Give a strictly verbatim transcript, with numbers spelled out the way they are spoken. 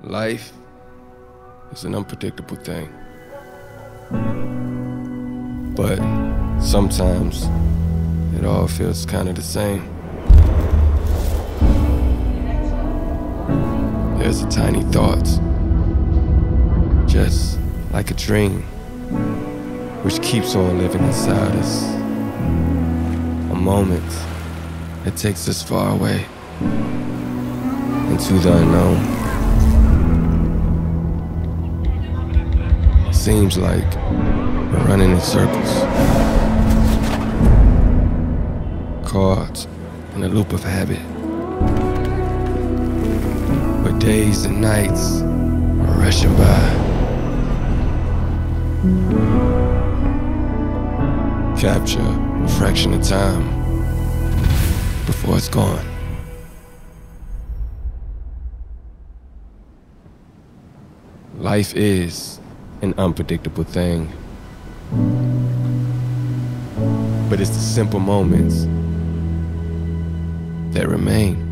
Life is an unpredictable thing. But sometimes it all feels kind of the same. There's a tiny thought, just like a dream, which keeps on living inside us. A moment that takes us far away into the unknown. Seems like we're running in circles, caught in a loop of habit, where days and nights are rushing by. Capture a fraction of time before it's gone. Life is an unpredictable thing, but it's the simple moments that remain.